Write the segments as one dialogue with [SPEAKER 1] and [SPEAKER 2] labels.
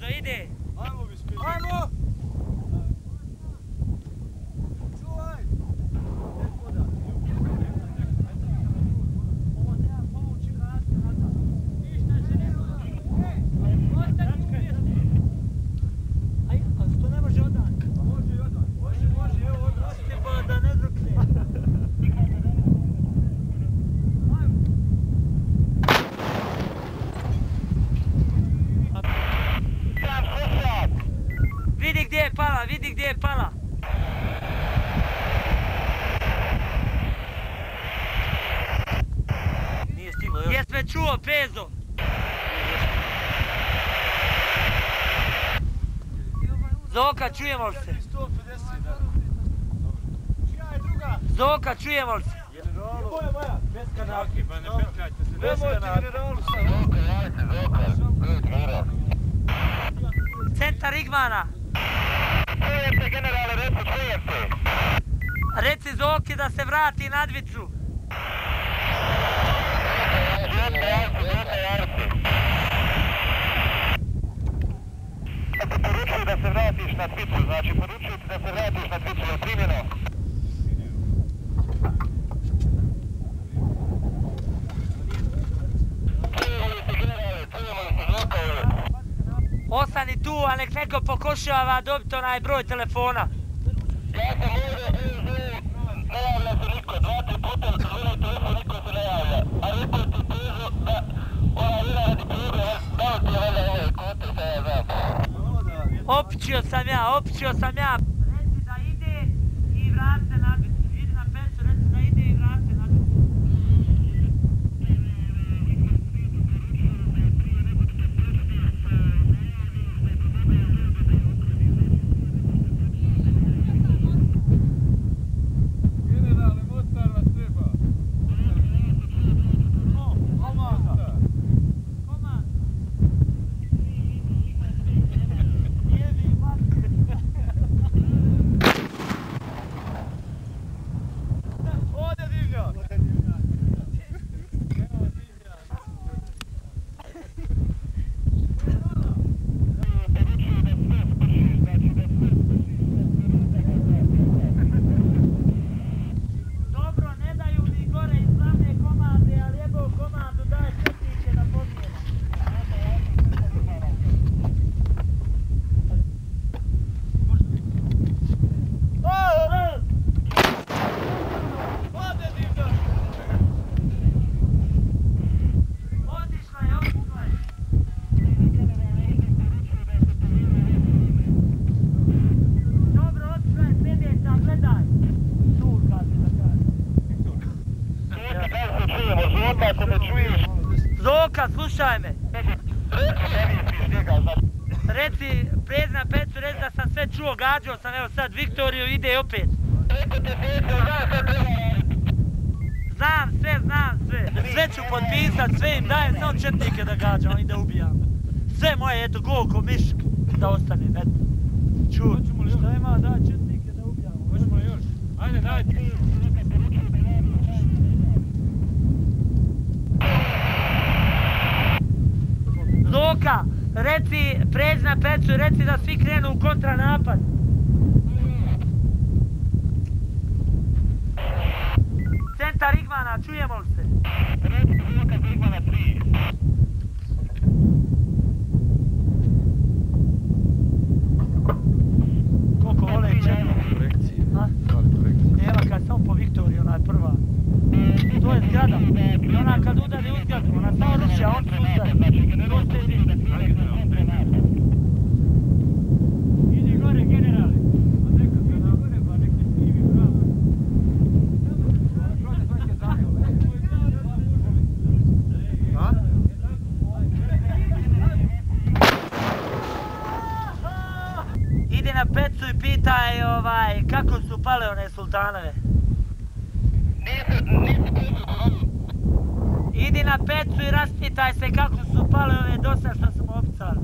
[SPEAKER 1] brzo, ide!
[SPEAKER 2] Ajmo bi spili.
[SPEAKER 3] Ajmo! Čuvaj! Ovo treba povući vrati nazad. Ništa se ne može. Ostani u mjestu. Aj, a što ne može odan?
[SPEAKER 2] Može i odan. Može, evo odan.
[SPEAKER 3] Možete pa da ne drukne.
[SPEAKER 1] Vidi gdje je pala, vidi gdje je pala!
[SPEAKER 3] Nije stiglo još.
[SPEAKER 1] Jes me čuo, Pezo? Zoka, čujemo li se?
[SPEAKER 2] 150, da. Čija je druga?
[SPEAKER 1] Zoka, čujemo li se?
[SPEAKER 2] Generalu. Moja, bez kanaki.
[SPEAKER 4] Pa ne petkajte se.
[SPEAKER 2] Bez generalu sad.
[SPEAKER 1] Centar Igmana!
[SPEAKER 5] Čujem se, generale, čujem se.
[SPEAKER 1] Reci Zoki da se vrati na Dvicu!
[SPEAKER 5] Poručuju da se vratiš na Dvicu, znači poručuju ti da se vratiš na Dvicu, je primjeno. Čujemo li se, generale, čujemo li se, Zoka?
[SPEAKER 1] Ostani tu, a nek neko pokušava dobiti onaj broj telefona.
[SPEAKER 5] Ja sam ovdje, ne javlja se niko, 2-3 puta zvinuo telefon, niko se ne javlja. A rekao ti Pezo da ona vira radi pruge, dao ti je valjda ovaj kote, šta ja znam.
[SPEAKER 1] Općio sam ja. Reci da ide i vrati se na Dvicu. Idi na Pecu, reci da ide i vrati se na Dvicu.
[SPEAKER 2] Generale, motar vas treba. Komanda.
[SPEAKER 1] Komand.
[SPEAKER 3] Jebi matke.
[SPEAKER 2] Ode divljak.
[SPEAKER 1] Dobro, ne daju ni gore iz glavne komande, ali jebo komandu daje četnike da pobijemo.
[SPEAKER 2] Ode divljak.
[SPEAKER 1] Otišla je. Dobro, otišla je sljedeća, gledaj.
[SPEAKER 3] Tu kaže da kaže.
[SPEAKER 5] Zoka, kako se čujemo, Zoka, ako me čuješ,
[SPEAKER 1] Zoka, slušaj me.
[SPEAKER 5] reci, ne misliš njega, znači.
[SPEAKER 1] Reci, prezna Pecu, reci da sam sve čuo, gađao sam, evo sad Viktoriju ide opet.
[SPEAKER 5] Rekao ti Pezo, znaš šta treba raditi.
[SPEAKER 1] Znam sve.
[SPEAKER 3] Sve ću potpisat, sve im dajem, samo četnike da gađam i da ubijam. Sve moje, eto, go ko mišk, da ostanem, eto. Čuj, šta ima, daj četnike da ubijam.
[SPEAKER 4] Hoćemo li još? Ajde, dajte.
[SPEAKER 1] Zoka, reci, pređi na Pecu, reci da svi krenu u kontranapad. Centar Igmana, čujemo li se?
[SPEAKER 5] Reci Zoka, Zigmana 3.
[SPEAKER 3] Koliko vole četnike.
[SPEAKER 4] Korekcije.
[SPEAKER 3] A? Evo kad samo po Viktoriji, ona je prva. To je zgrada. I ona kad udari u zgradu, ona samo ruši, a on se udari. To ste vi.
[SPEAKER 2] Idi gore, generale. A neka se na gore, pa nek ne snimi pravo. A?
[SPEAKER 1] Idi na Pecu i pitaj kako su pale one sultanove. Idi na Pecu i raspitaj se kako su pale ove dosta što smo opcali.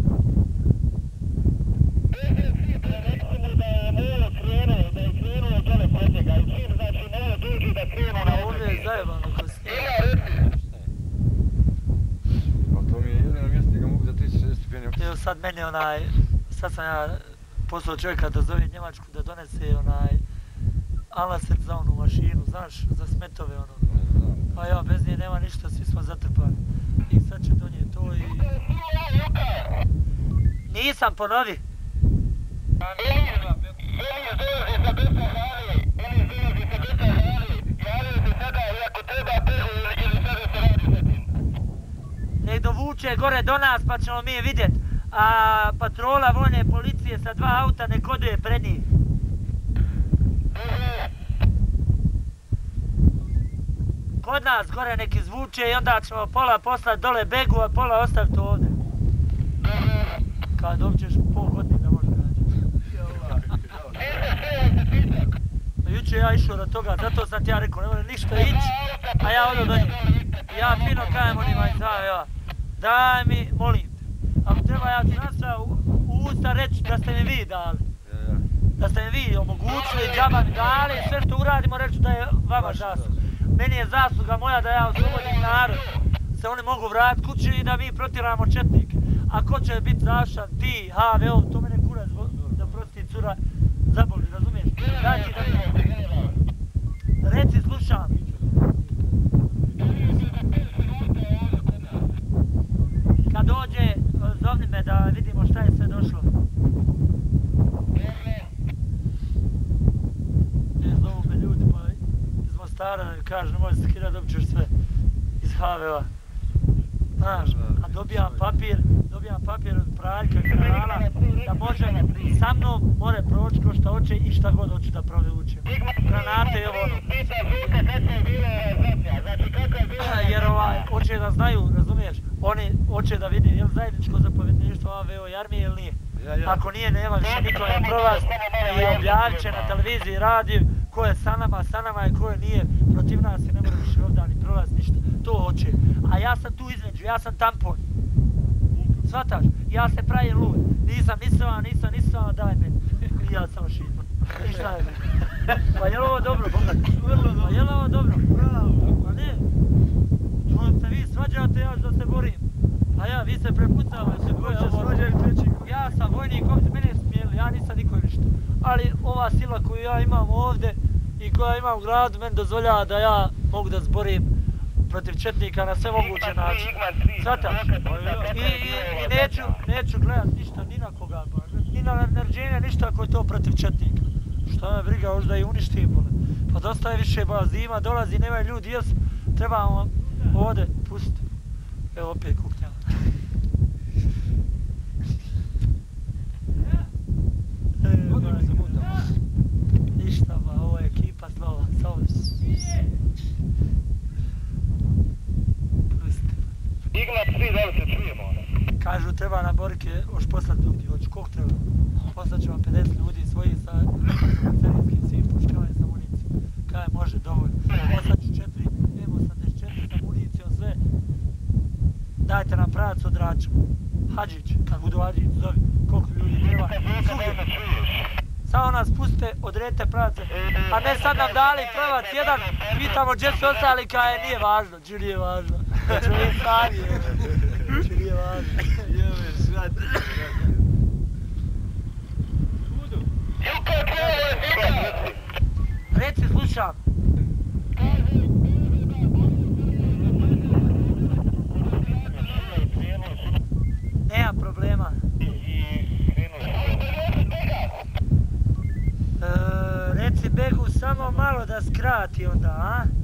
[SPEAKER 3] Ovdje je zajebano ko si.
[SPEAKER 4] Pa to mi je jedino mjesto gdje ga mogu za 360 stupnjeva.
[SPEAKER 3] Evo sad meni sad sam ja poslao čovjeka da zove Njemačku da donese alaset za onu mašinu, znaš, za smetove ono. A ja, bez nje nema ništa, svi smo zatrpani. I sad će donijeti to i... Nisam, ponovi. Nek dovuče gore do nas pa ćemo mi vidjet. A patrola vojne policije sa 2 auta nek oduje pred njih. Kod nas gore nek izvuče i onda ćemo pola poslat dole Begu, a pola ostaviti ovdje. Kad dođeš pol godine da možeš naći. Jučer ja išao do toga, zato sam ti ja rekao, ne može ništa ići, a ja odo do njih. Ja fino kajem onima iz HVO, daj mi, molim te, ako treba ja ti nastavim u usta reći da ste mi vi dali. Da ste mi vi omogućili, džaba mi dali, sve što uradimo reći da je vama zasluga. Meni je zasluga moja da ja oslobodim narod, se oni mogu vratiti kući i da mi protiramo četnike. A ko će biti zašan, ti, HVO, to mene kurac, da prosti cura, zaboli, razumiješ? Daj ti da mi... Reci, slušam. Kad dođe, zovni me da vidimo šta je sve došlo. Zovu me ljudi pa iz Mostara da mi kažu, nemoj se skidati, dobit ćeš sve iz HVO-a. Znaš, a dobijam papir od praljka generala da može sa mnom more proći ko šta hoće i šta god hoće da provučem. Granate i ovo ono. Jer hoće da znaju, razumiješ, oni hoće da vidi je li zajedničko zapovjedništvo AVO i armije ili nije. Ako nije, nema više niko ne prolaz i objavit će na televiziji i radiju ko je sa nama i ko je nije protiv nas i ne mora više ovdje ni prolaz ništa. To hoće. A ja sam tu između, ja sam tampon. Shvataš? Ja se pravim lud. Nisam nisam, daj meni. I ja samo šitam. I šta je meni? Pa je li ovo dobro? Pa je li ovo dobro? Bravo. Pa ne. To se vi svađate, ja ću da se borim. A ja, vi se prepucavate. Ja sam vojnik, ovdje mene smijeli, ja nisam niko ništa. Ali ova sila koju ja imam ovdje i koja imam u gradu, meni dozvoljava da ja mogu da zborim protiv četnika na sve moguće načine. Svataš? I neću gledat ništa, ni na koga, ni na naređenja, ništa ako je to protiv četnika. Šta me briga, još da i uništim, bole. Pa dosta je više, ba, zima dolazi, nemaju ljudi jes, trebamo ovdje pustiti. Evo opet kuknjava. Ništa, ba, ovo je ekipa slova, slova.
[SPEAKER 5] Ignat 3, da li se čujemo?
[SPEAKER 3] Kažu treba na borike još poslati ljudi, hoću koliko treba? Poslat ću vam 50 ljudi svojih sa carinskim svim puškama i sa municijom. Kaj može, dovoljno. Poslat ću 4 M84 sa municijom, sve. Dajte nam pravac od Rača. Hadžić, kad budu Hadžić, zovi koliko ljudi treba. Samo nas puste, odredite pravace. A ne sad nam dali pravac jedan, pitamo gdje su ostali, kaj nije važno, gdje nije važno. Čovjek sami je, gdje nije važno. Reci, slušam. Nema problema. Reci Begu samo malo da skrati onda, a?